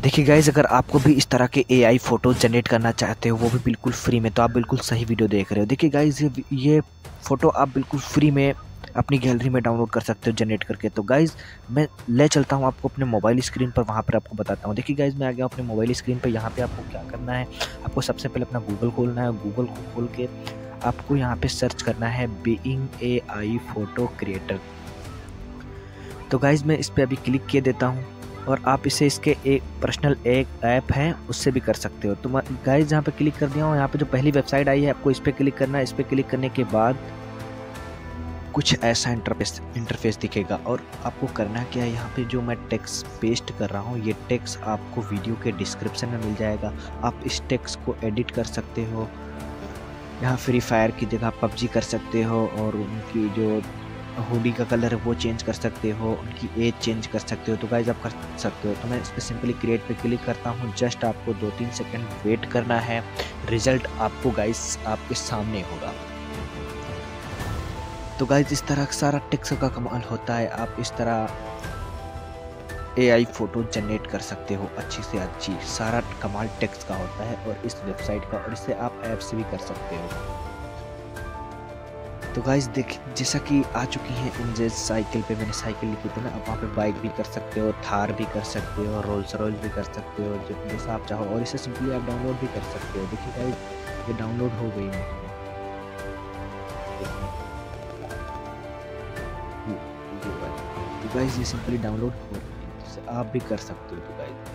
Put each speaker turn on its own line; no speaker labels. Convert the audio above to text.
देखिए गाइज़, अगर आपको भी इस तरह के एआई फ़ोटो जनरेट करना चाहते हो, वो भी बिल्कुल फ्री में, तो आप बिल्कुल सही वीडियो देख रहे हो। देखिए गाइज़, ये फ़ोटो आप बिल्कुल फ्री में अपनी गैलरी में डाउनलोड कर सकते हो जनरेट करके। तो गाइज़, मैं ले चलता हूँ आपको अपने मोबाइल स्क्रीन पर, वहाँ पर आपको बताता हूँ। देखिए गाइज़, मैं आ गया हूँ अपने मोबाइल स्क्रीन पे। यहाँ पे आपको क्या करना है, आपको सबसे पहले अपना गूगल खोलना है। गूगल को खोल के आपको यहाँ पे सर्च करना है बीइंग एआई फ़ोटो क्रिएटर। तो गाइज़, मैं इस पे अभी क्लिक किए देता हूँ और आप इसे इसके एक पर्सनल एक ऐप है उससे भी कर सकते हो। तो मैं गाइज़ यहाँ पे क्लिक कर दिया हूँ। यहाँ पे जो पहली वेबसाइट आई है आपको इस पे क्लिक करना है। इस पे क्लिक करने के बाद कुछ ऐसा इंटरफेस दिखेगा और आपको करना क्या है, यहाँ पे जो मैं टेक्स्ट पेस्ट कर रहा हूँ ये टेक्स्ट आपको वीडियो के डिस्क्रिप्शन में मिल जाएगा। आप इस टेक्स्ट को एडिट कर सकते हो। यहाँ फ्री फायर की जगह पबजी कर सकते हो और उनकी जो हुडी का कलर है वो चेंज कर सकते हो, उनकी एज चेंज कर सकते हो। तो गाइज आप कर सकते हो। तो मैं इस पर सिंपली क्रिएट पे क्लिक करता हूँ। जस्ट आपको 2-3 सेकंड वेट करना है। रिजल्ट आपको गाइज आपके सामने होगा। तो गाइज इस तरह सारा टेक्स्ट का कमाल होता है। आप इस तरह एआई फ़ोटो जनरेट कर सकते हो अच्छी से अच्छी। सारा कमाल टेक्स्ट का होता है और इस वेबसाइट का, और इससे आप ऐप से भी कर सकते हो। तो गाइस देख, जैसा कि आ चुकी है इनजेड साइकिल पे, मैंने साइकिल लिखी थी ना, अब वहाँ पे बाइक भी कर सकते हो, थार भी कर सकते हो, रोल्स रॉयस भी कर सकते हो, जैसा आप चाहो। और इसे सिंपली आप डाउनलोड भी कर सकते हो। देखिए गाइस, ये डाउनलोड हो गई है। तो गाइस ये सिंपली डाउनलोड हो गई है, जिसे आप भी कर सकते हो। तो गाइस